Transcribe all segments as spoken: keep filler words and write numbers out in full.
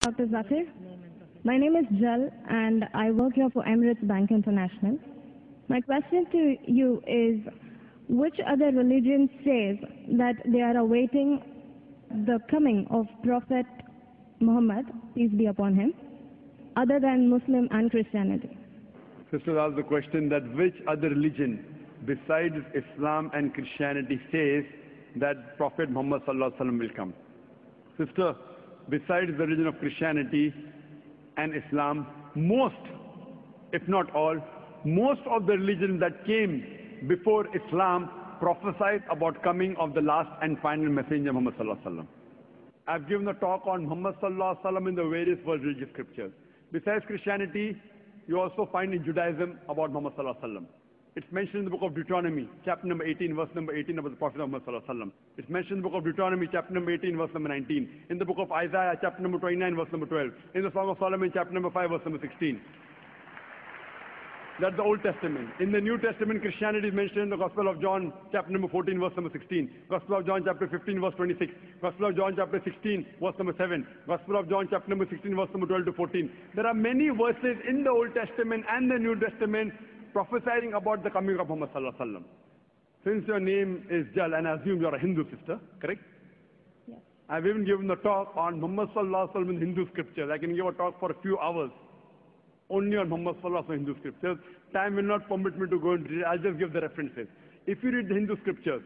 Doctor Zakir. My name is Jal and I work here for Emirates Bank International. My question to you is, which other religion says that they are awaiting the coming of Prophet Muhammad, peace be upon him, other than Muslim and Christianity? Sister asked the question that which other religion besides Islam and Christianity says that Prophet Muhammad sallallahu alaihi wasallam will come. Sister, besides the religion of Christianity and Islam, most, if not all, most of the religions that came before Islam prophesied about coming of the last and final messenger Muhammad sallallahu alaihi wasallam. I've given a talk on Muhammad sallallahu alaihi wasallam in the various world religious scriptures. Besides Christianity, you also find in Judaism about Muhammad sallallahu alaihi wasallam. It's mentioned in the book of Deuteronomy, chapter number eighteen, verse number eighteen about the Prophet Muhammad sallallahu alaihi wasallam. It's mentioned in the book of Deuteronomy, chapter number eighteen, verse number nineteen. In the book of Isaiah, chapter number twenty-nine, verse number twelve. In the Song of Solomon, chapter number five, verse number sixteen. That's the Old Testament. In the New Testament, Christianity is mentioned in the Gospel of John, chapter number fourteen, verse number sixteen. Gospel of John, chapter fifteen, verse twenty-six. Gospel of John, chapter sixteen, verse number seven. Gospel of John, chapter number sixteen, verse number twelve to fourteen. There are many verses in the Old Testament and the New Testament prophesying about the coming of Muhammad sallallahu alaihi wasallam. Since your name is Jal, and I assume you're a Hindu sister, correct? Yes. I've even given a talk on Muhammad sallallahu alaihi wasallam in Hindu scriptures. I can give a talk for a few hours only on Muhammad sallallahu alaihi wasallam in Hindu scriptures. Time will not permit me to go into it. I'll just give the references. If you read the Hindu scriptures,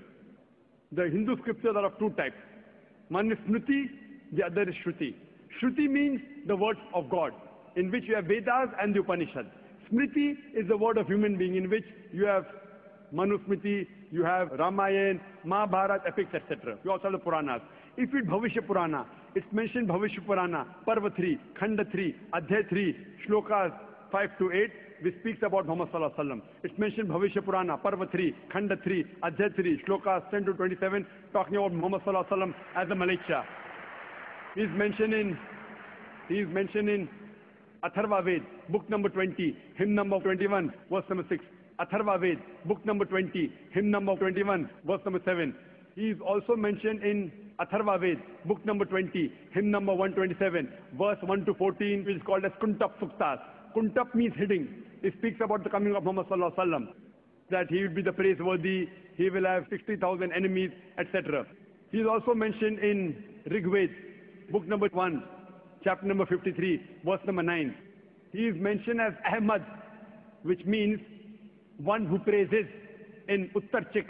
the Hindu scriptures are of two types. One is Smriti, the other is Shruti. Shruti means the words of God, in which you have Vedas and the Upanishads. Smriti is the word of human being, in which you have Manusmriti, you have Ramayana, Mahabharata, epics, et cetera. You also have the Puranas. If you read Bhavishya Purana, it's mentioned Bhavishya Purana, Parva three, Khanda three, Adhyay three, Shlokas five to eight, which speaks about Muhammad sallallahu alaihi wasallam. It's mentioned Bhavishya Purana, Parva three, Khanda three, Adhyay three, Shlokas ten to twenty-seven, talking about Muhammad sallallahu alaihi wasallam as a Malaika. He's mentioned in, he's mentioned in Atharva Ved, book number twenty, hymn number twenty-one, verse number six. Atharva Ved, book number twenty, hymn number twenty-one, verse number seven. He is also mentioned in Atharva Ved, book number twenty, hymn number one twenty-seven, verse one to fourteen, which is called as Kuntap Suktas. Kuntap means hidden. It speaks about the coming of Muhammad sallallahu alaihi wasallam, that he will be the praiseworthy, he will have sixty thousand enemies, et cetera. He is also mentioned in Rig Ved, book number one, chapter number fifty-three, verse number nine. He is mentioned as Ahmad, which means one who praises, in Uttar Chik,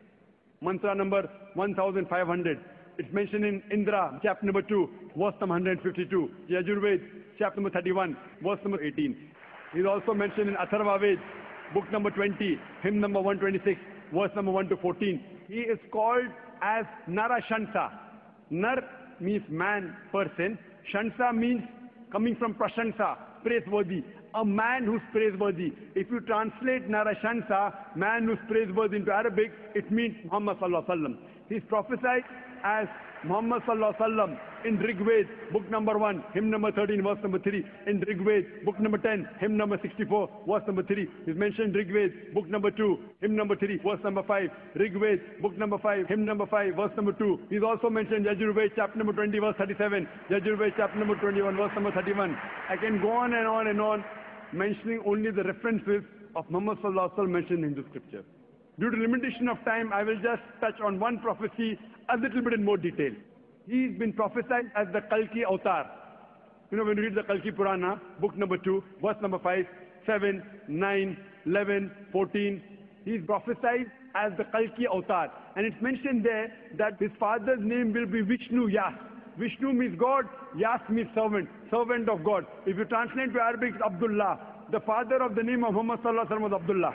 mantra number one thousand five hundred. It's mentioned in Indra, chapter number two, verse number one hundred fifty-two. Yajurved, chapter number thirty-one, verse number eighteen. He is also mentioned in Atharva Ved, book number twenty, hymn number one twenty-six, verse number one to fourteen. He is called as Narashansa. Nar means man, person. Shansa means coming from Prashansa, praiseworthy. A man who's praiseworthy. If you translate Narashansa, man who's praiseworthy, into Arabic, it means Muhammad sallallahu alaihi wasallam. He's prophesied as Muhammad sallallahu alaihi wasallam in Rig Ved, book number one, hymn number thirteen, verse number three. In Rig Ved, book number ten, hymn number sixty-four, verse number three. He's mentioned Rig Ved, book number two, hymn number three, verse number five. Rig Ved, book number five, hymn number five, verse number two. He's also mentioned Yajurved, chapter number twenty, verse thirty-seven. Yajurved, chapter number twenty-one, verse number thirty-one. I can go on and on and on, mentioning only the references of Muhammad sallallahu alaihi wasallam mentioned in the scripture. Due to limitation of time, I will just touch on one prophecy a little bit in more detail. He's been prophesied as the Kalki Avatar. You know, when you read the Kalki Purana, book number two, verse number five, seven, nine, eleven, fourteen, he's prophesied as the Kalki Avatar. And it's mentioned there that his father's name will be Vishnu Yas. Vishnu means God, Yas means servant, servant of God. If you translate to Arabic, it's Abdullah. The father of the name of Muhammad sallallahu alaihi wasallam was Abdullah.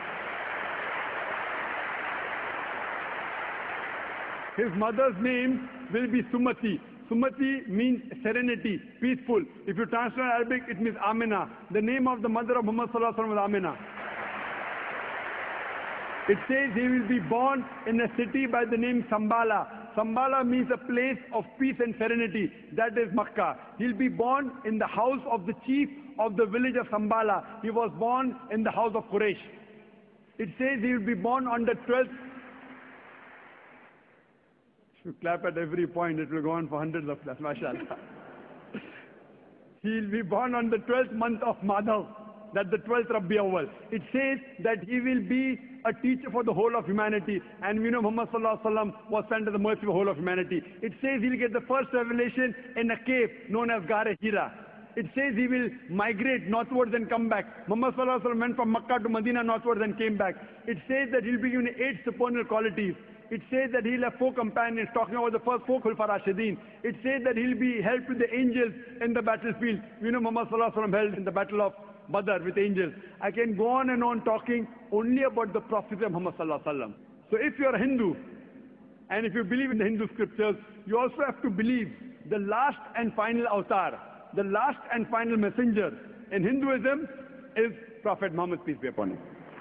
His mother's name will be Sumati. Sumati means serenity, peaceful. If you translate Arabic, it means Amina. The name of the mother of Muhammad sallallahu alaihi wasallam was Amina. It says he will be born in a city by the name Sambala. Sambala means a place of peace and serenity. That is Makkah. He'll be born in the house of the chief of the village of Sambala. He was born in the house of Quraysh. It says he will be born on the twelfth If you clap at every point, it will go on for hundreds of claps, mashallah. He'll be born on the twelfth month of Madhav, that's the twelfth Rabi Awwal. It says that he will be a teacher for the whole of humanity. And we know Muhammad sallallahu alaihi wasallam was sent as the mercy for the whole of humanity. It says he'll get the first revelation in a cave known as Ghar Hira. It says he will migrate northwards and come back. Muhammad sallallahu alaihi wasallam went from Makkah to Medina northwards and came back. It says that he'll be given eight supernal qualities. It says that he'll have four companions, talking about the first four Khulafa Rashidin. It says that he'll be helped with the angels in the battlefield. We know Muhammad sallallahu alaihi wasallam held in the battle of Badr with angels. I can go on and on talking only about the prophecy of Muhammad sallallahu alaihi wasallam. So if you're a Hindu, and if you believe in the Hindu scriptures, you also have to believe the last and final avatar, the last and final messenger in Hinduism is Prophet Muhammad, peace be upon him.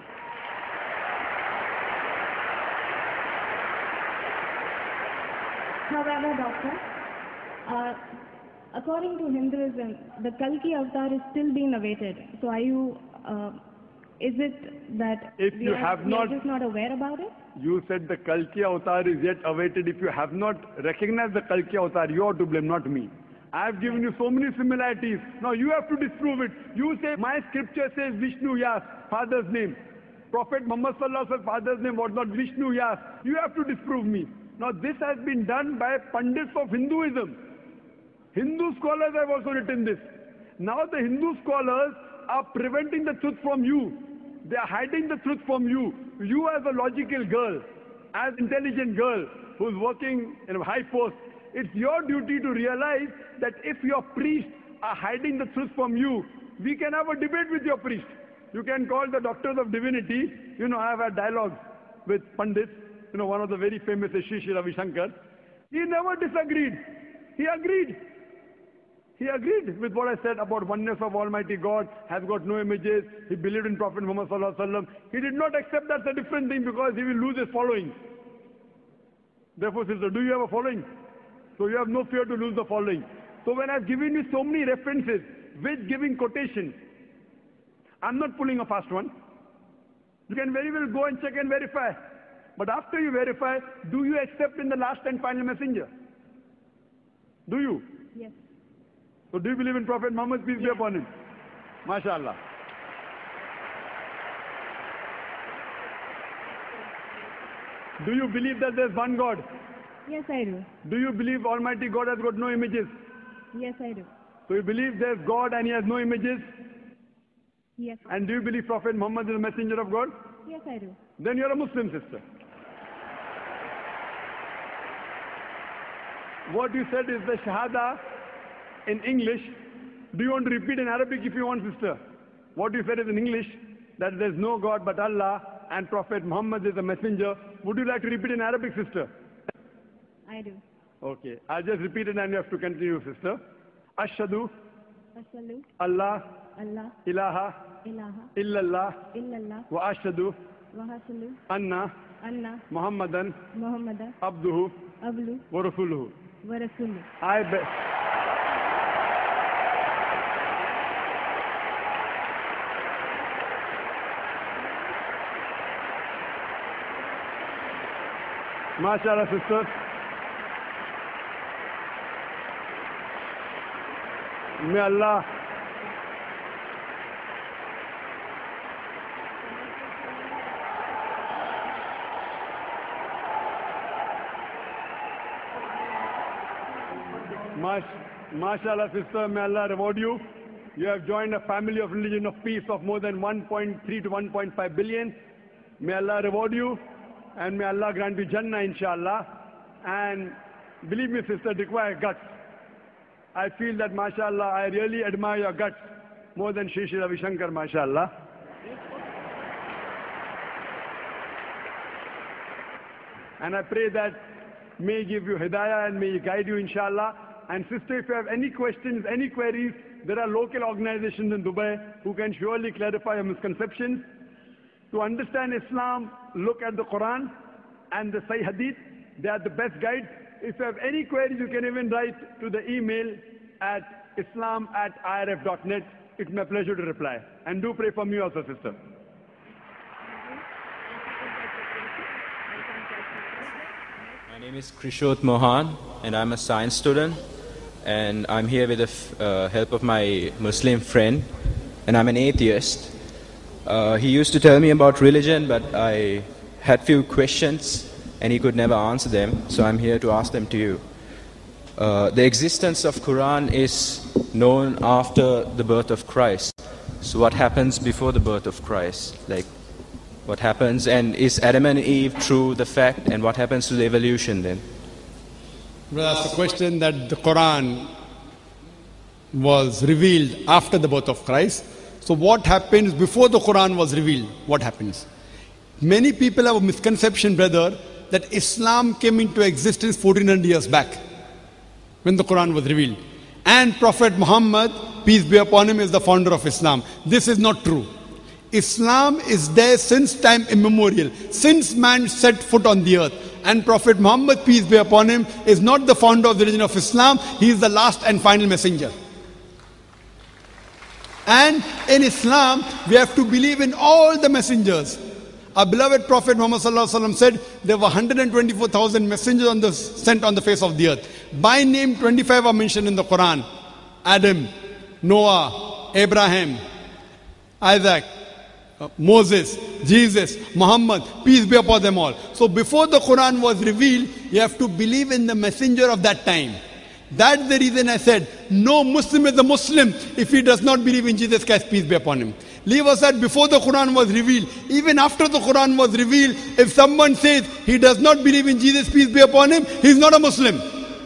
However, Doctor, uh, according to Hinduism, the Kalki avatar is still being awaited. So are you, uh, is it that if we you are, have we not, are just not aware about it? You said the Kalki avatar is yet awaited. If you have not recognized the Kalki avatar, you are to blame, not me. I have given you so many similarities. Now you have to disprove it. You say, my scripture says Vishnu Yas, father's name. Prophet Muhammad sallallahu alaihi wasallam, father's name was not Vishnu Yas. You have to disprove me. Now this has been done by pundits of Hinduism. Hindu scholars have also written this. Now the Hindu scholars are preventing the truth from you. They are hiding the truth from you. You as a logical girl, as intelligent girl who's working in a high post, it's your duty to realize that if your priests are hiding the truth from you, we can have a debate with your priest. You can call the doctors of divinity. You know, I have had dialogues with pundits. You know, one of the very famous is Sri Sri Ravi Shankar. He never disagreed. He agreed. He agreed with what I said about oneness of Almighty God, has got no images. He believed in Prophet Muhammad sallallahu alaihi wasallam. He did not accept that's a different thing because he will lose his following. Therefore, sister, do you have a following? So you have no fear to lose the following. So when I've given you so many references with giving quotations, I'm not pulling a fast one. You can very well go and check and verify. But after you verify, do you accept in the last and final messenger? Do you? Yes. So do you believe in Prophet Muhammad, peace be Yes. upon him? MashaAllah. Do you believe that there's one God? Yes, I do. Do you believe Almighty God has got no images? Yes, I do. So you believe there's God and he has no images? Yes. And do you believe Prophet Muhammad is a messenger of God? Yes, I do. Then you're a Muslim, sister. What you said is the Shahada in English. Do you want to repeat in Arabic if you want, sister? What you said is in English, that there's no God but Allah and Prophet Muhammad is a messenger. Would you like to repeat in Arabic, sister? I do. Okay. I'll just repeat it and you have to continue, sister. Ashhadu Ashhadu Allah Allah ilaha ilaha illallah illallah wa ashhadu wa ashhadu anna anna Muhammadan Muhammadan abduhu abdu wa rasuluhu. wa rasuluh. I be MashaAllah, sister. May Allah Mash, MashaAllah, sister, may Allah reward you. You have joined a family of religion of peace of more than one point three to one point five billion. May Allah reward you and may Allah grant you Jannah, inshallah. And believe me, sister, it requires guts. I feel that, MashaAllah, I really admire your guts more than Sri Sri Ravi Shankar, MashaAllah. And I pray that may give you hidayah and may he guide you, inshallah. And sister, if you have any questions, any queries, there are local organizations in Dubai who can surely clarify your misconceptions. To understand Islam, look at the Quran and the Sahih Hadith. They are the best guides. If you have any queries, you can even write to the email at islam at I R F dot net. It's my pleasure to reply. And do pray for me also, sister. My name is Krishot Mohan and I'm a science student. and I'm here with the f- uh, help of my Muslim friend, and I'm an atheist. Uh, he used to tell me about religion, but I had few questions, and he could never answer them, so I'm here to ask them to you. Uh, the existence of Quran is known after the birth of Christ. So what happens before the birth of Christ? Like, what happens, and is Adam and Eve true the fact, and what happens to the evolution then? Well, that's the question, that the Quran was revealed after the birth of Christ. So what happens before the Quran was revealed? What happens? Many people have a misconception, brother, that Islam came into existence fourteen hundred years back when the Quran was revealed. And Prophet Muhammad, peace be upon him, is the founder of Islam. This is not true. Islam is there since time immemorial, since man set foot on the earth. And Prophet Muhammad, peace be upon him, is not the founder of the religion of Islam. He is the last and final messenger. And in Islam, we have to believe in all the messengers. Our beloved Prophet Muhammad said there were one hundred twenty-four thousand messengers on the, sent on the face of the earth. By name, twenty-five are mentioned in the Quran. Adam, Noah, Abraham, Isaac, uh, Moses, Jesus, Muhammad, peace be upon them all. So before the Quran was revealed, you have to believe in the messenger of that time. That's the reason I said, no Muslim is a Muslim if he does not believe in Jesus Christ, peace be upon him. Leave aside before the Quran was revealed. Even after the Quran was revealed, if someone says he does not believe in Jesus, peace be upon him, he is not a Muslim.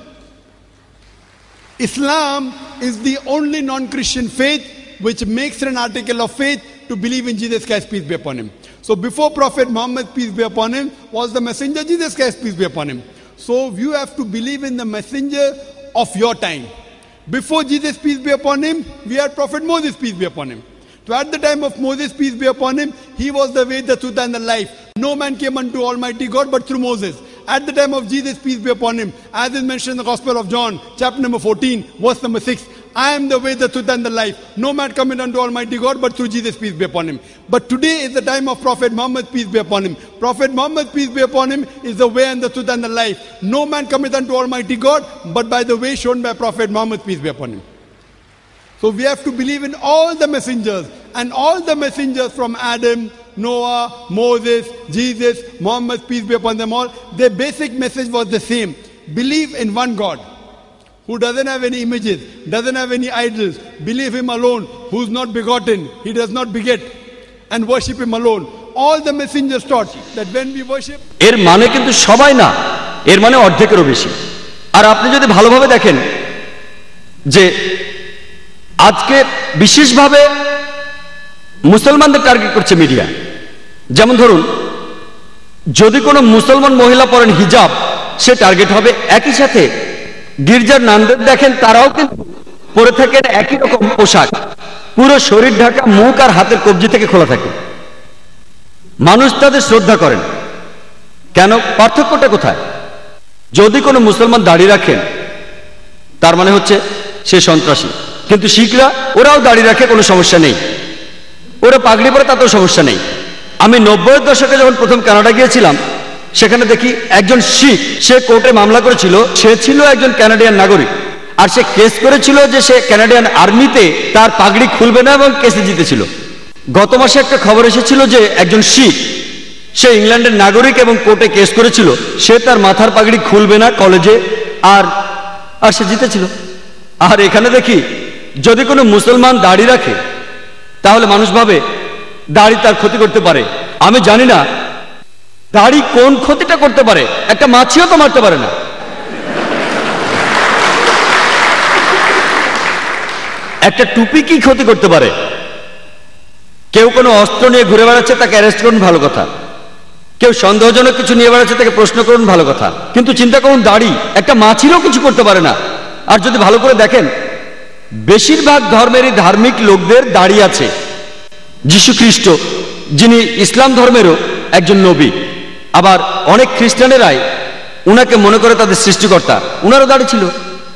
Islam is the only non-Christian faith which makes it an article of faith to believe in Jesus Christ, peace be upon him. So before Prophet Muhammad, peace be upon him, was the messenger Jesus Christ, peace be upon him. So you have to believe in the messenger of your time. Before Jesus, peace be upon him, we had Prophet Moses, peace be upon him. So at the time of Moses, peace be upon him, he was the way, the truth and the life. No man came unto Almighty God but through Moses. At the time of Jesus, peace be upon him, as is mentioned in the Gospel of John, chapter number fourteen, verse number six, I am the way, the truth and the life. No man cometh unto Almighty God but through Jesus, peace be upon him. But today is the time of Prophet Muhammad, peace be upon him. Prophet Muhammad, peace be upon him, is the way and the truth and the life. No man cometh unto Almighty God but by the way shown by Prophet Muhammad, peace be upon him. So we have to believe in all the messengers, and all the messengers from Adam, Noah, Moses, Jesus, Muhammad, peace be upon them all, their basic message was the same. Believe in one God, who doesn't have any images, doesn't have any idols. Believe him alone, who's not begotten, he does not beget, and worship him alone. All the messengers taught that when we worship... এর মানে কিন্তু সবাই না, এর মানে অর্ধেকেরও বেশি। আর আপনি যদি ভালোভাবে দেখেন যে আজকে বিশেষভাবে মুসলমানদের টার্গেট করছে মিডিয়া। যেমন ধরুন, যদি কোনো মুসলমান মহিলা পরেন হিজাব, সে টার্গেট হবে। একই সাথে গির্জার নানদের দেখেন, তারাও কিন্তু পরে থাকেন একই রকম পোশাক, পুরো শরীর ঢাকা, মুখ আর হাতের কবজি থেকে খোলা থাকে। মানুষ তাদের শ্রদ্ধা করেন কেন? পার্থক্যটা কোথায়? যদি কোনো মুসলমান দাড়ি রাখেন, তার মানে হচ্ছে সে সন্ত্রাসী। কিন্তু শিখরা, ওরাও দাড়ি রাখে, কোনো সমস্যা নেই। ওরা পাগড়ি পরে, তাতেও সমস্যা নেই। আমি নব্বইয়ের দশকে যখন প্রথম কানাডা গিয়েছিলাম, সেখানে দেখি একজন শিখ, সে কোর্টে মামলা করেছিল, সে ছিল একজন কানাডিয়ান নাগরিক, আর সে কেস করেছিল যে সে কানাডিয়ান আর্মিতে তার পাগড়ি খুলবে না, এবং কেসে জিতেছিল। গত মাসে একটা খবর এসেছিল যে একজন শিখ, সে ইংল্যান্ডের নাগরিক এবং কোর্টে কেস করেছিল, সে তার মাথার পাগড়ি খুলবে না কলেজে, আর আর সে জিতেছিল। আর এখানে দেখি যদি কোনো মুসলমান দাড়ি রাখে, তাহলে মানুষ ভাবে দাড়ি তার ক্ষতি করতে পারে। আমি জানি না দাড়ি কোন ক্ষতিটা করতে পারে, একটা মাছিও তো মারতে পারে না। একটা টুপি কি ক্ষতি করতে পারে? কেউ কোনো অস্ত্র নিয়ে ঘুরে বেড়াচ্ছে, তাকে অ্যারেস্ট করুন, ভালো কথা। কেউ সন্দেহজনক কিছু নিয়ে বেড়াচ্ছে, তাকে প্রশ্ন করুন, ভালো কথা। কিন্তু চিন্তা করুন, দাড়ি একটা মাছিরও কিছু করতে পারে না। আর যদি ভালো করে দেখেন, বেশিরভাগ ধর্মেরই ধার্মিক লোকদের দাড়ি আছে। যীশু খ্রিস্ট, যিনি ইসলাম ধর্মেরও একজন নবী, আবার অনেক খ্রিস্টানেরাই উনাকে মনে করে তাদের সৃষ্টিকর্তা, উনারও দাড়ি ছিল।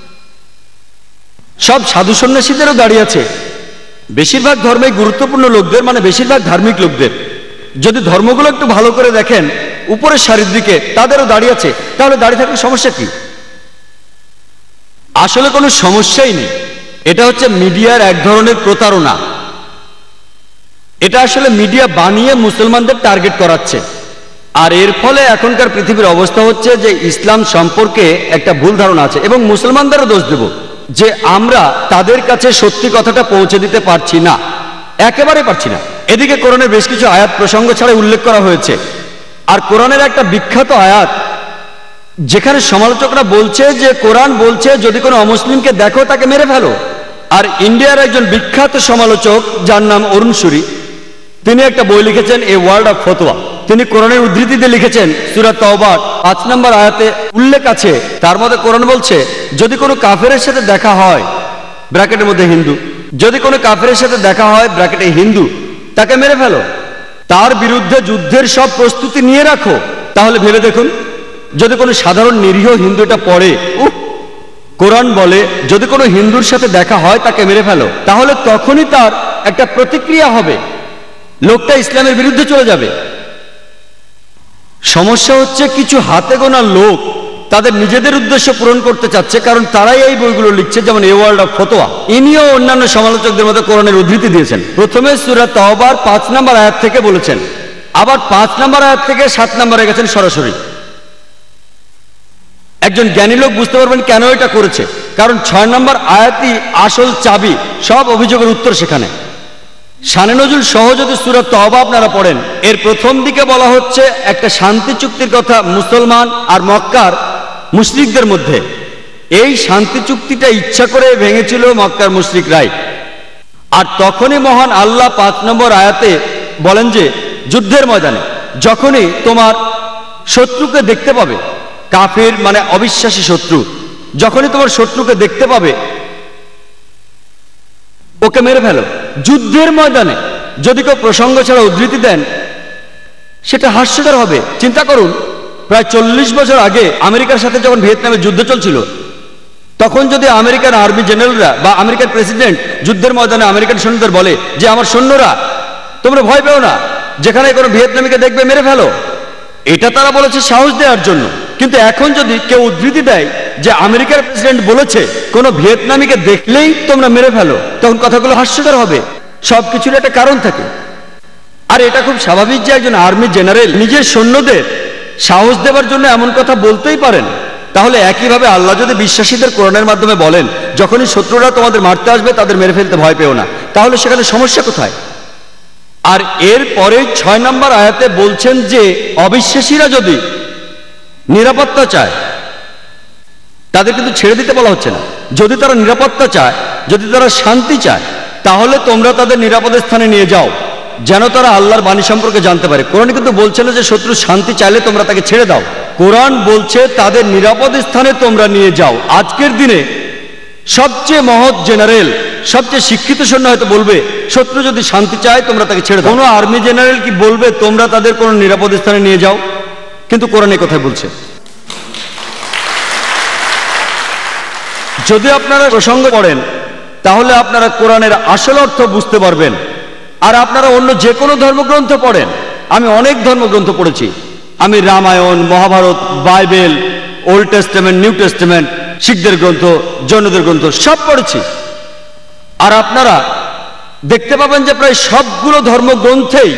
সব সাধু সন্ন্যাসীদেরও দাড়ি আছে। বেশিরভাগ ধর্মে গুরুত্বপূর্ণ লোকদের, মানে বেশিরভাগ ধার্মিক লোকদের, যদি ধর্মগুলো একটু ভালো করে দেখেন, উপরের সারির দিকে তাদেরও দাড়ি আছে। তাহলে দাড়ি থাকলে সমস্যা কি? আসলে কোনো সমস্যাই নেই। এটা হচ্ছে মিডিয়ার এক ধরনের প্রতারণা। এটা আসলে মিডিয়া বানিয়ে মুসলমানদের টার্গেট করাচ্ছে। আর এর ফলে এখনকার পৃথিবীর অবস্থা হচ্ছে যে ইসলাম সম্পর্কে একটা ভুল ধারণা আছে, এবং মুসলমানদেরও দোষ দেব যে আমরা তাদের কাছে সত্যি কথাটা পৌঁছে দিতে পারছি না, একেবারে পারছি না। এদিকে কোরআনের বেশ কিছু আয়াত প্রসঙ্গ ছাড়া উল্লেখ করা হয়েছে, আর কোরআনের একটা বিখ্যাত আয়াত যেখানে সমালোচকরা বলছে যে কোরআন বলছে যদি কোনো অমুসলিমকে দেখো তাকে মেরে ফেলো। আর ইন্ডিয়ার একজন বিখ্যাত সমালোচক যার নাম অরুণ সুরি, তিনি একটা বই লিখেছেন এ ওয়ার্ল্ড অফ ফতোয়া। তিনি কোরআনের উদ্ধৃতিতে লিখেছেন সূরা তাওবা পাঁচ নম্বর আয়াতে উল্লেখ আছে, তার মধ্যে কোরআন বলছে যদি কোনো কাফেরের সাথে দেখা হয়, ব্র্যাকেটের মধ্যে হিন্দু, যদি কোনো কাফেরের সাথে দেখা হয় ব্র্যাকেটে হিন্দু, তাকে মেরে ফেলো, তার বিরুদ্ধে যুদ্ধের সব প্রস্তুতি নিয়ে রাখো। তাহলে ভেবে দেখুন, যদি কোনো সাধারণ নিরীহ হিন্দু এটা পড়ে, উহ, কোরআন বলে যদি কোনো হিন্দুর সাথে দেখা হয় তাকে মেরে ফেলো, তাহলে তখনই তার একটা প্রতিক্রিয়া হবে, লোকটা ইসলামের বিরুদ্ধে চলে যাবে। সমস্যা হচ্ছে কিছু হাতে গোনা লোক তাদের নিজেদের উদ্দেশ্য পূরণ করতে চাচ্ছে, কারণ তারাই এই বইগুলো লিখছে, যেমন এ ওয়ার্ল্ড অফ ফতোয়া। ইনিও অন্যান্য সমালোচকদের মতো কোরআনের উদ্ধৃতি দিয়েছেন। প্রথমে সূরা তাওবার পাঁচ নম্বর আয়াত থেকে বলেছেন, আবার পাঁচ নম্বর আয়াত থেকে সাত নম্বরে গেছেন সরাসরি। একজন জ্ঞানী লোক বুঝতে পারবেন কেন এটা করেছে, কারণ ছয় নম্বর আয়াতই আসল চাবি, সব অভিযোগের উত্তর সেখানে। শানে নজুল সহ যদি সূরা তাওবা আপনারা পড়েন, এর প্রথম দিকে বলা হচ্ছে একটা শান্তি চুক্তির কথা মুসলমান আর মক্কার মুশরিকদের মধ্যে। এই শান্তি চুক্তিটা ইচ্ছা করে ভেঙেছিল মক্কার মুশরিকরাই। আর তখনই মহান আল্লাহ পাঁচ নম্বর আয়াতে বলেন যে যুদ্ধের ময়দানে যখনই তোমার শত্রুকে দেখতে পাবে, কাফির মানে অবিশ্বাসী শত্রু, যখনই তোমার শত্রুকে দেখতে পাবে ওকে মেরে ফেলো। যুদ্ধের ময়দানে যদি কেউ প্রসঙ্গ ছাড়া উদ্ধৃতি দেন সেটা হাস্যকর হবে। চিন্তা করুন, প্রায় চল্লিশ বছর আগে আমেরিকার সাথে যখন ভিয়েতনামে যুদ্ধ চলছিল, তখন যদি আমেরিকান আর্মি জেনারেলরা বা আমেরিকার প্রেসিডেন্ট যুদ্ধের ময়দানে আমেরিকান সৈন্যদের বলে যে আমার সৈন্যরা তোমরা ভয় পেও না, যেখানে কোনো ভিয়েতনামীকে দেখবে মেরে ফেলো, এটা তারা বলেছে সাহস দেওয়ার জন্য। কিন্তু এখন যদি কেউ উদ্ধৃতি দেয় যে আমেরিকার প্রেসিডেন্ট বলেছে কোনো ভিয়েতনামীকে দেখলেই তোমরা মেরে ফেলো, তখন কথাগুলো হাস্যকর হবে। সবকিছুর একটা কারণ থাকে। আর এটা খুব স্বাভাবিক যে একজন আর্মি জেনারেল নিজের সৈন্যদের সাহস দেওয়ার জন্য এমন কথা বলতেই পারেন। তাহলে একইভাবে আল্লাহ যদি বিশ্বাসীদের কোরআনের মাধ্যমে বলেন যখনই শত্রুরা তোমাদের মারতে আসবে তাদের মেরে ফেলতে ভয় পেও না, তাহলে সেখানে সমস্যা কোথায়? আর এর পরে ছয় নম্বর আয়াতে বলছেন যে অবিশ্বাসীরা যদি নিরাপত্তা চায় তাদের কিন্তু ছেড়ে দিতে বলা হচ্ছে না। যদি তারা নিরাপত্তা চায়, যদি তারা শান্তি চায়, তাহলে তোমরা তাদের নিরাপদ স্থানে নিয়ে যাও, যেন তারা আল্লাহর বাণী সম্পর্কে জানতে পারে। কোরআন কিন্তু বলছে না যে শত্রু শান্তি চাইলে তোমরা তাকে ছেড়ে দাও। কোরআন বলছে তাদের নিরাপদ স্থানে তোমরা নিয়ে যাও। আজকের দিনে সবচেয়ে মহৎ জেনারেল, সবচেয়ে শিক্ষিত সৈন্য হয়তো বলবে শত্রু যদি শান্তি চায় তোমরা তাকে ছেড়ে দাও। কোনো আর্মি জেনারেল কি বলবে তোমরা তাদের কোনো নিরাপদ স্থানে নিয়ে যাও? কিন্তু কোরআন এই কথাই বলছে। যদি আপনারা প্রসঙ্গ পড়েন তাহলে আপনারা কোরআনের আসল অর্থ বুঝতে পারবেন। আর আপনারা অন্য যে কোনো ধর্মগ্রন্থ পড়েন, আমি অনেক ধর্মগ্রন্থ পড়েছি, আমি Ramayana, Mahabharata, Bible, Old Testament, New Testament, শিখদের গ্রন্থ, জৈনদের গ্রন্থ সব পড়েছি। আর আপনারা দেখতে পাবেন যে প্রায় সবগুলো ধর্মগ্রন্থেই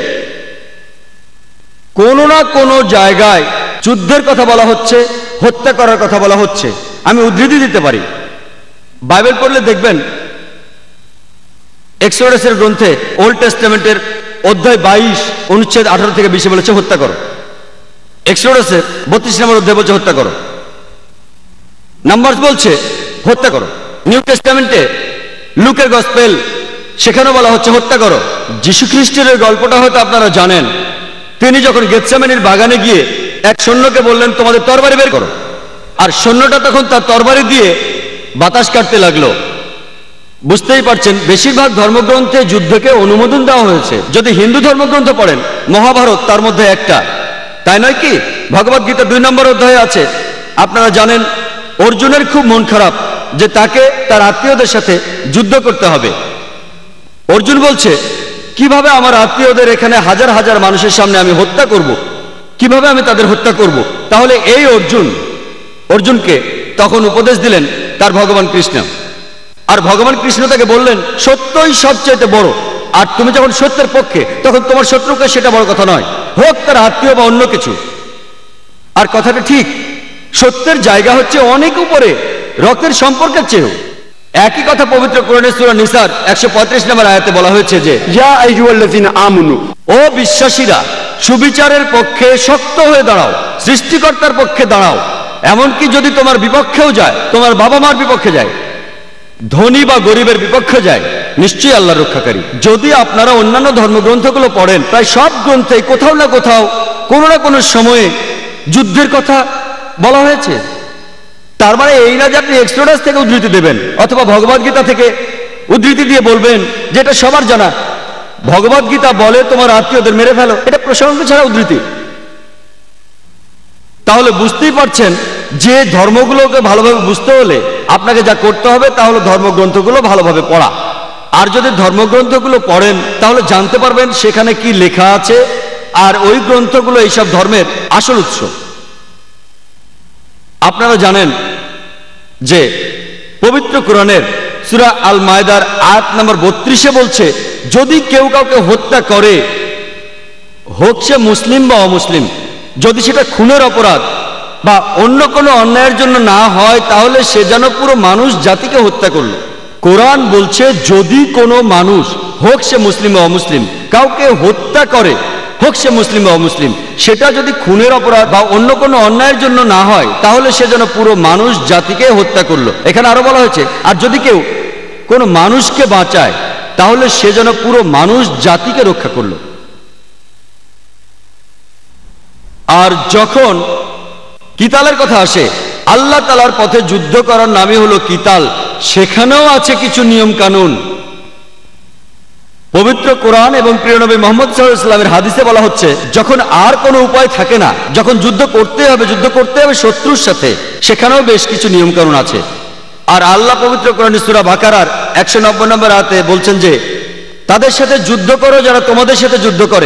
কোনো না কোনো জায়গায় যুদ্ধের কথা বলা হচ্ছে, হত্যা করার কথা বলা হচ্ছে। আমি উদ্ধৃতি দিতে পারি। বাইবেল পড়লে দেখবেন এক্সোডাসের গ্রন্থে ওল্ড টেস্টামেন্টের অধ্যায় বাইশ অনুচ্ছেদ আঠারো থেকে বিশে বলেছে হত্যা করো। এক্সোডাসের বত্রিশ নম্বর অধ্যায় বলছে হত্যা করো। নাম্বারস বলছে হত্যা করো। নিউ টেস্টামেন্টে লুকের গসপেল সেখানেও বলা হচ্ছে হত্যা করো। যীশু খ্রিস্টের গল্পটা হয়তো আপনারা জানেন। তিনি যখন গেতসেমানির বাগানে গিয়ে এক সৈন্যকে বললেন তোমাদের তরবারি বের করো, আর সৈন্যটা তখন তার তরবারি দিয়ে বাতাস কাটতে লাগলো। বুঝতেই পারছেন বেশিরভাগ ধর্মগ্রন্থে যুদ্ধকে অনুমোদন দেওয়া হয়েছে। যদি হিন্দু ধর্মগ্রন্থ পড়েন, মহাভারত তার মধ্যে একটা, তাই নয় কি? ভগবদ গীতা দুই নম্বর অধ্যায়ে আছে। আপনারা জানেন অর্জুনের খুব মন খারাপ যে তাকে তার আত্মীয়দের সাথে যুদ্ধ করতে হবে। অর্জুন বলছে কিভাবে আমার আত্মীয়দের এখানে হাজার হাজার মানুষের সামনে আমি হত্যা করব, কিভাবে আমি তাদের হত্যা করব? তাহলে এই অর্জুন অর্জুনকে তখন উপদেশ দিলেন তার ভগবান কৃষ্ণ। আর ভগবান কৃষ্ণ তাকে বললেন সত্যই সবচেয়ে বড়, আর তুমি যখন সত্যের পক্ষে তখন তোমার শত্রুকে সেটা বড় কথা নয়, হোক তার আত্মীয় বা অন্য কিছু। আর কথাটা ঠিক, সত্যের জায়গা হচ্ছে অনেক উপরে, রক্তের সম্পর্কের চেয়েও। একই কথা পবিত্র কোরআনের সূরা নিসার একশো পঁয়ত্রিশ নম্বর আয়াতে বলা হয়েছে যে ইয়া আইয়ুহাল্লাযীনা আমানু, ও বিশ্বাসীরা সুবিচারের পক্ষে শক্ত হয়ে দাঁড়াও, সৃষ্টিকর্তার পক্ষে দাঁড়াও। এমনকি যদি তোমার বিপক্ষেও যায়, তোমার বাবা মার বিপক্ষে যায়, ধনী বা গরিবের বিপক্ষে যায়, নিশ্চয়ই আল্লাহ রক্ষাকারী। যদি আপনারা অন্যান্য ধর্মগ্রন্থগুলো পড়েন, প্রায় সব গ্রন্থে কোথাও না কোথাও কোনো না কোনো সময়ে যুদ্ধের কথা বলা হয়েছে। তার মানে এই না যে আপনি এক্সোডাস থেকে উদ্ধৃতি দেবেন অথবা ভগবদ্গীতা থেকে উদ্ধৃতি দিয়ে বলবেন যেটা সবার জানা, ভগবদ্গীতা বলে তোমার আত্মীয়দের মেরে ফেলো, এটা প্রসঙ্গ ছাড়া উদ্ধৃতি। তাহলে বুঝতেই পারছেন যে ধর্মগুলোকে ভালোভাবে বুঝতে হলে আপনাকে যা করতে হবে তা হলো ধর্মগ্রন্থগুলো ভালোভাবে পড়া। আর যদি ধর্মগ্রন্থগুলো পড়েন তাহলে জানতে পারবেন সেখানে কি লেখা আছে, আর ওই গ্রন্থগুলো এইসব ধর্মের আসল উৎস। আপনারা জানেন যে পবিত্র কোরআনের সূরা আল মায়দার আয়াত নম্বর বত্রিশে বলছে, যদি কেউ কাউকে হত্যা করে, হোক সে মুসলিম বা অমুসলিম, যদি সেটা খুনের অপরাধ বা অন্য কোনো অন্যায়ের জন্য না হয়, তাহলে সে যেন পুরো মানুষ জাতিকে হত্যা করল। কোরআন বলছে যদি কোনো মানুষ, হোক সে মুসলিম বা অমুসলিম, কাউকে হত্যা করে, হোক সে মুসলিম বা অমুসলিম, সেটা যদি খুনের অপরাধ বা অন্য কোনো অন্যায়ের জন্য না হয়, তাহলে সে যেন পুরো মানুষ জাতিকে হত্যা করলো। এখানে আরো বলা হয়েছে, আর যদি কেউ কোনো মানুষকে বাঁচায়, তাহলে সে যেন পুরো মানুষ জাতিকে রক্ষা করলো। আর যখন কিতালের কথা আসে, আল্লাহ তাআলার পথে যুদ্ধ করার নামই হলো কিতাল, সেখানেও আছে কিছু নিয়ম কানুন। পবিত্র কোরআন এবং প্রিয় নবী মুহাম্মদ সাল্লাল্লাহু আলাইহি ওয়াসাল্লামের হাদিসে বলা হচ্ছে, যখন আর কোনো উপায় থাকে না, যখন যুদ্ধ করতে হবে, যুদ্ধ করতে হবে শত্রুর সাথে, সেখানেও বেশ কিছু নিয়ম কানুন আছে। আর আল্লাহ পবিত্র কোরআনের সূরা বাকারার একশো নব্বই নম্বর আয়াতে বলছেন যে তাদের সাথে যুদ্ধ করো যারা তোমাদের সাথে যুদ্ধ করে,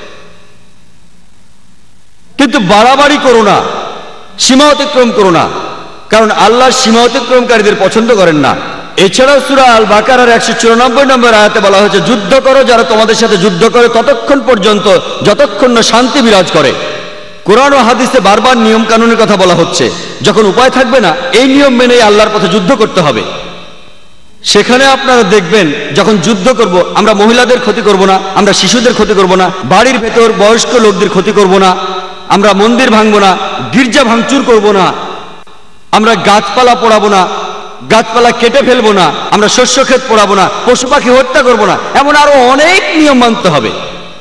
কিন্তু বাড়াবাড়ি করো না, সীমা অতিক্রম করো না, কারণ আল্লাহ সীমা অতিক্রমকারীদের পছন্দ করেন না। এছাড়াও সূরা আল বাকারার একশো চুরানব্বই নম্বর আয়াতে বলা হয়েছে, যুদ্ধ করো যারা তোমাদের সাথে যুদ্ধ করে ততক্ষণ পর্যন্ত যতক্ষণ না শান্তি বিরাজ করে। কোরআন ও হাদিসে বারবার নিয়ম কানুনের কথা বলা হচ্ছে, যখন উপায় থাকবে না, এই নিয়ম মেনেই আল্লাহর পথে যুদ্ধ করতে হবে। সেখানে আপনারা দেখবেন যখন যুদ্ধ করব, আমরা মহিলাদের ক্ষতি করব না, আমরা শিশুদের ক্ষতি করব না, বাড়ির ভেতর বয়স্ক লোকদের ক্ষতি করব না, আমরা মন্দির ভাঙবো না, গির্জা ভাঙচুর করব না, আমরা গাছপালা পোড়াবো না, গাছপালা কেটে ফেলবো না, আমরা শস্য ক্ষেত পোড়াবো না, পশু পাখি হত্যা করবো না, এমন আরো অনেক নিয়ম মানতে হবে।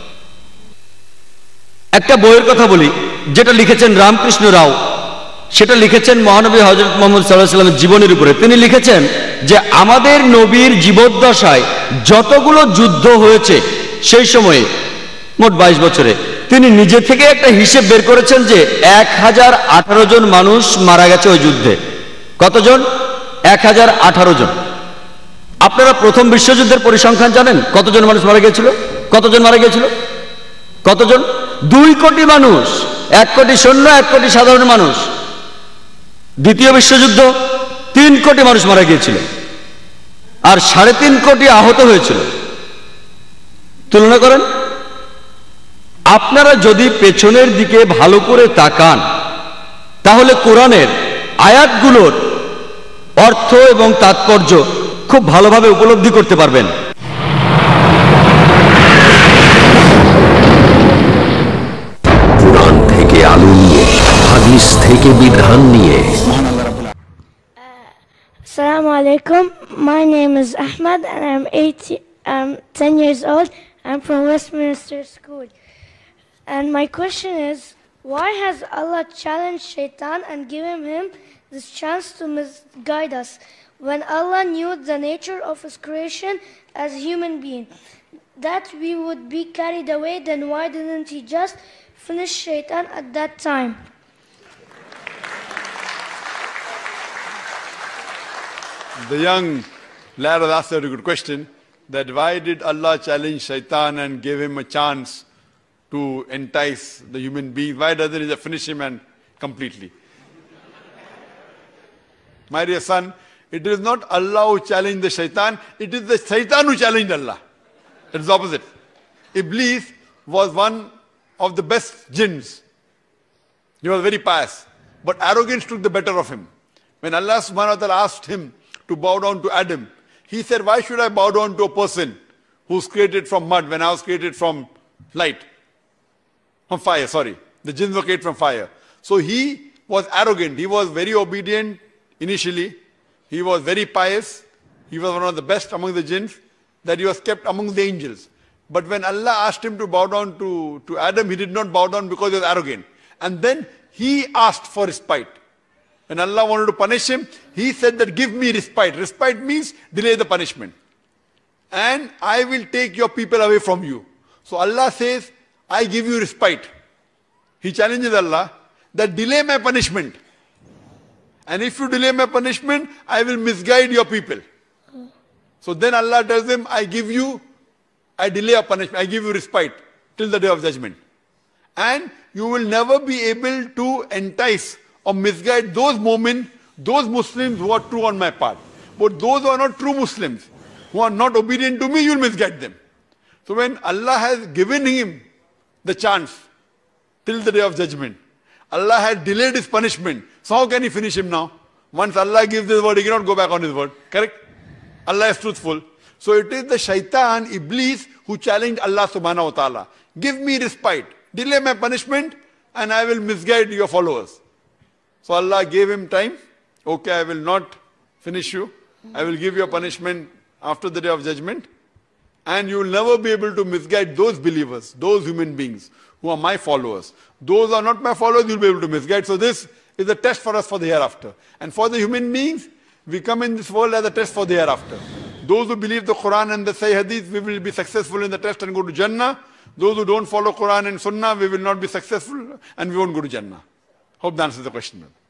একটা বইয়ের কথা বলি যেটা লিখেছেন রামকৃষ্ণ রাও, সেটা লিখেছেন মহানবী হযরত মুহাম্মদ সাল্লাল্লাহু আলাইহি ওয়াসাল্লামের জীবনের উপরে। তিনি লিখেছেন যে আমাদের নবীর জীবদ্দশায় যতগুলো যুদ্ধ হয়েছে সেই সময়ে মোট বাইশ বছরে, তিনি নিজে থেকে একটা হিসেব বের করেছেন যে এক হাজার আঠারো জন মানুষ মারা গেছে ওই যুদ্ধে। কতজন? এক হাজার আঠারো জন। আপনারা প্রথম বিশ্বযুদ্ধের পরিসংখ্যান জানেন? কতজন মানুষ মারা গিয়েছিল? কতজন মারা গিয়েছিল? কতজন? দুই কোটি মানুষ, এক কোটি সৈন্য, এক কোটি সাধারণ মানুষ। দ্বিতীয় বিশ্বযুদ্ধ তিন কোটি মানুষ মারা গিয়েছিল আর সাড়ে তিন কোটি আহত হয়েছিল। তুলনা করেন। আপনারা যদি পেছনের দিকে ভালো করে তাকান, তাহলে কোরআনের আয়াতগুলোর অর্থ এবং তাৎপর্য খুব ভালোভাবে উপলব্ধি করতে পারবেন। কোরআন থেকে আলো নিয়ে, হাদিস থেকে বিধান নিয়ে। Assalamu alaikum. My name is Ahmad and I'm eight, I'm ten years old. I'm from Westminster School. And my question is, why has Allah challenged Shaitan and given him this chance to misguide us? When Allah knew the nature of his creation as a human being, that we would be carried away, then why didn't he just finish Shaitan at that time? The young lad has asked a very good question, that why did Allah challenge Shaitan and give him a chance to entice the human being? Why doesn't he finish him and completely? My dear son, It is not Allah who challenged the shaitan, it is the shaitan who challenged Allah. It's the opposite. Iblis was one of the best jinns. He was very pious, but arrogance took the better of him. When Allah subhanahu wa ta'ala asked him to bow down to Adam, he said, why should I bow down to a person who's created from mud when I was created from light? From fire, sorry. The jinns were created from fire. So he was arrogant. He was very obedient initially. He was very pious. He was one of the best among the jinns, that he was kept among the angels. But when Allah asked him to bow down to, to Adam, he did not bow down because he was arrogant. And then he asked for respite. When Allah wanted to punish him, he said that give me respite. Respite means delay the punishment. And I will take your people away from you. So Allah says, I give you respite. He challenges Allah that delay my punishment. And if you delay my punishment, I will misguide your people. So then Allah tells him, I give you, I delay a punishment, I give you respite till the day of judgment. And you will never be able to entice or misguide those moments, those Muslims who are true on my part. But those who are not true Muslims, who are not obedient to me, you will misguide them. So when Allah has given him the chance till the day of judgment, Allah has delayed his punishment. So how can he finish him now? Once Allah gives his word, he cannot go back on his word. Correct? Allah is truthful. So it is the shaitan, Iblis, who challenged Allah subhanahu wa ta'ala. Give me respite. Delay my punishment and I will misguide your followers. So Allah gave him time. Okay, I will not finish you. I will give you a punishment after the day of judgment. And you will never be able to misguide those believers, those human beings who are my followers. Those who are not my followers, you will be able to misguide. So this is a test for us for the hereafter. And for the human beings, we come in this world as a test for the hereafter. Those who believe the Quran and the Sahih Hadith, we will be successful in the test and go to Jannah. Those who don't follow Quran and Sunnah, we will not be successful and we won't go to Jannah. Hope that answers the question.